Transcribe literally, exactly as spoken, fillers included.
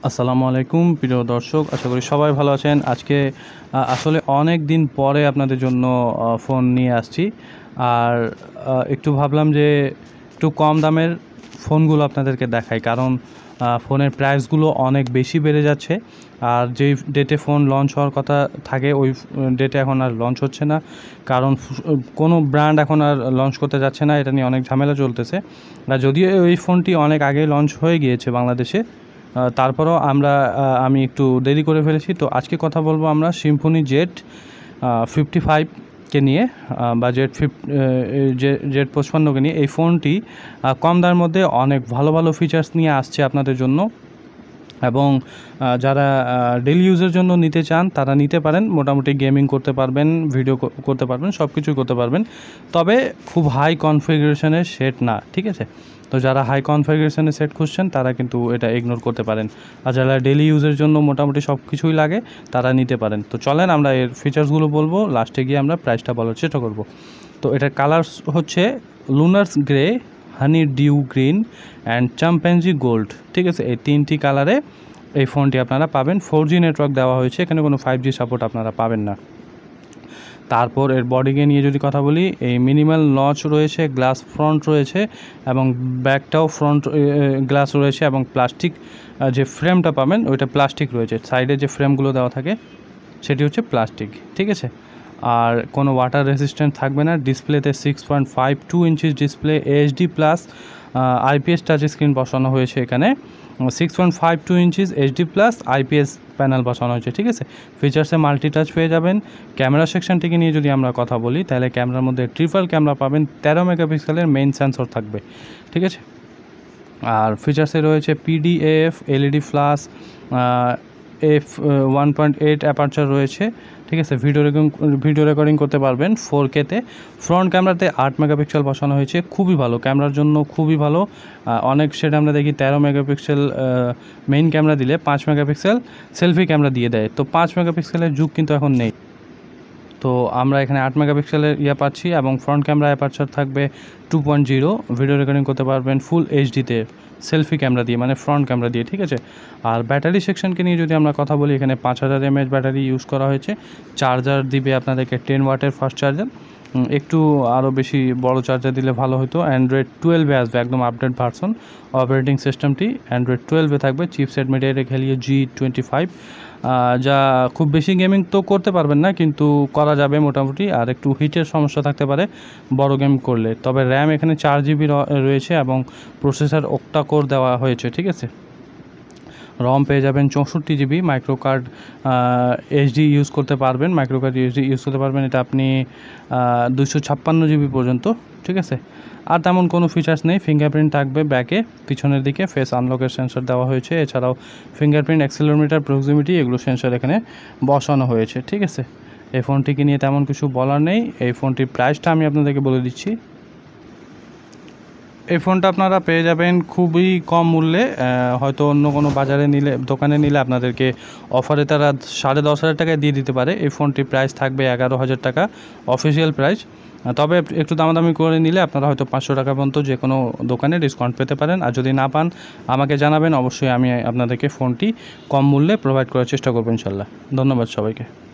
আসসালামু আলাইকুম প্রিয় দর্শক, আশা করি সবাই ভালো আছেন। আজকে আসলে অনেক দিন পরে আপনাদের জন্য ফোন নিয়ে আসছি, আর একটু ভাবলাম যে একটু কম দামের ফোনগুলো আপনাদেরকে দেখাই, কারণ ফোনের প্রাইসগুলো অনেক বেশি বেড়ে যাচ্ছে। আর যেই ডেটে ফোন লঞ্চ হওয়ার কথা থাকে ওই ডেটে এখন আর লঞ্চ হচ্ছে না, কারণ কোনো ব্র্যান্ড এখন আর লঞ্চ করতে যাচ্ছে না। এটা নিয়ে অনেক ঝামেলা চলতেছে। আর যদিও এই ফোনটি অনেক আগে লঞ্চ হয়ে গিয়েছে বাংলাদেশে, তারপরও আমরা আমি একটু দেরি করে ফেলেছি। তো আজকে কথা বলবো আমরা সিম্ফনি জেড ফিফটি ফাইভকে নিয়ে বা জেড ফিফ জেড পঁচপান্নকে নিয়ে। এই ফোনটি কম দামের মধ্যে অনেক ভালো ভালো ফিচার্স নিয়ে আসছে আপনাদের জন্য, এবং যারা ডেলি ইউজের জন্য নিতে চান তারা নিতে পারেন। মোটামুটি গেমিং করতে পারবেন, ভিডিও করতে পারবেন, সব কিছুই করতে পারবেন, তবে খুব হাই কনফিগারেশনের সেট না, ঠিক আছে? তো যারা হাই কনফিগারেশনের সেট খুঁজছেন তারা কিন্তু এটা ইগনোর করতে পারেন, আর যারা ডেলি ইউজের জন্য মোটামুটি সব কিছুই লাগে তারা নিতে পারেন। তো চলেন আমরা এর ফিচার্সগুলো বলবো, লাস্টে গিয়ে আমরা প্রাইসটা বলার চেষ্টা করব। তো এটার কালার হচ্ছে lunars grey, honey dew green and champagne gold, ঠিক আছে? এই তিনটি কালারে এই ফোনটি আপনারা পাবেন। ফোর জি নেটওয়ার্ক দেওয়া হয়েছে, এখানে কোনো ফাইভ জি সাপোর্ট আপনারা পাবেন না। তারপর এর বডিকে নিয়ে যদি কথা বলি, এই মিনিমাল নচ রয়েছে, গ্লাস ফ্রন্ট রয়েছে এবং ব্যাকটাও ফ্রন্ট গ্লাস রয়েছে, এবং প্লাস্টিক যে ফ্রেমটা পাবেন ওইটা প্লাস্টিক রয়েছে। সাইডে যে ফ্রেমগুলো দেওয়া থাকে সেটি হচ্ছে প্লাস্টিক, ঠিক আছে? আর কোনো ওয়াটার রেসিস্ট্যান্ট থাকবে না। ডিসপ্লেতে six point five two inches display, HD plus IPS touch screen বসানো হয়েছে এখানে। Six point five two inches HD plus IPS panel বসানো হয়েছে, ঠিক আছে? ফিচার্সে মাল্টি টাচ পেয়ে যাবেন। ক্যামেরা সেকশনটিকে নিয়ে যদি আমরা কথা বলি, তাহলে ক্যামেরার মধ্যে ট্রিপল ক্যামেরা পাবেন, তেরো মেগাপিক্সেলের মেইন সেন্সর থাকবে, ঠিক আছে? আর ফিচার্সে রয়েছে PDF, LED flash, F one point eight aperture রয়েছে, ঠিক আছে? ভিডিও রেকর্ডিং ভিডিও রেকর্ডিং করতে পারবেন ফোর কেতে। ফ্রন্ট ক্যামেরাতে আট মেগাপিক্সেল বসানো হয়েছে, খুবই ভালো, ক্যামেরার জন্য খুবই ভালো। অনেক সেটা আমরা দেখি তেরো মেগাপিক্সেল মেইন ক্যামেরা দিলে পাঁচ মেগাপিক্সেল সেলফি ক্যামেরা দিয়ে দেয়। তো পাঁচ মেগাপিক্সেলের যুগ কিন্তু এখন নেই, তো আমরা এখানে আট মেগাপিক্সেলের ইয়ে পাচ্ছি, এবং ফ্রন্ট ক্যামেরা অ্যাপারচার থাকবে two point zero. Video recording করতে পারবেন ফুল এইচডিতে সেলফি ক্যামেরা দিয়ে, মানে ফ্রন্ট ক্যামেরা দিয়ে, ঠিক আছে? আর ব্যাটারি সেকশনকে নিয়ে যদি আমরা কথা বলি, এখানে পাঁচ হাজার এমএএইচ ব্যাটারি ইউজ করা হয়েছে। চার্জার দিবে আপনাদেরকে টেন ওয়াটের ফাস্ট চার্জার, একটু আরও বেশি বড় চার্জার দিলে ভালো হতো। অ্যান্ড্রয়েড টুয়েলভে আসবে, একদম আপডেট ভার্সন। অপারেটিং সিস্টেমটি অ্যান্ড্রয়েড টুয়েলভে থাকবে। Chipset MediaTek Helio G twenty five, যা খুব বেশি গেমিং তো করতে পারবেন না, কিন্তু করা যাবে মোটামুটি। আর একটু হিটের সমস্যা থাকতে পারে বড় গেম করলে। তবে র্যাম এখানে চার জিবি রয়েছে, এবং প্রসেসর ওক্টা কোর দেওয়া হয়েছে, ঠিক আছে? রম পেয়ে যাবেন চৌষট্টি GB. Micro card HD use করতে পারবেন, মাইক্রো কার্ড এইচডি ইউজ করতে পারবেন। এটা আপনি দুশো ছাপ্পান্ন জিবি পর্যন্ত, ঠিক আছে? আর তেমন কোনো ফিচার্স নেই। ফিঙ্গারপ্রিন্ট থাকবে ব্যাকে, পিছনের দিকে ফেস আনলকের সেন্সর দেওয়া হয়েছে। এছাড়াও ফিঙ্গারপ্রিন্ট, অ্যাক্সেলেরোমিটার, প্রক্সিমিটি, এগুলো সেন্সর এখানে বসানো হয়েছে, ঠিক আছে? এই ফোনটিকে নিয়ে তেমন কিছু বলার নেই। এই ফোনটির প্রাইসটা আমি আপনাদেরকে বলে দিচ্ছি। এই ফোনটা আপনারা পেয়ে যাবেন খুবই কম মূল্যে। হয়তো অন্য কোনো বাজারে নিলে, দোকানে নিলে আপনাদেরকে অফারে তারা সাড়ে দশ হাজার টাকায় দিয়ে দিতে পারে। এই ফোনটির প্রাইস থাকবে এগারো হাজার টাকা অফিসিয়াল প্রাইস। তবে একটু দামাদামি করে নিলে আপনারা হয়তো পাঁচশো টাকা পর্যন্ত যে কোনো দোকানে ডিসকাউন্ট পেতে পারেন। আর যদি না পান আমাকে জানাবেন, অবশ্যই আমি আপনাদেরকে ফোনটি কম মূল্যে প্রোভাইড করার চেষ্টা করবো ইনশাল্লাহ। ধন্যবাদ সবাইকে।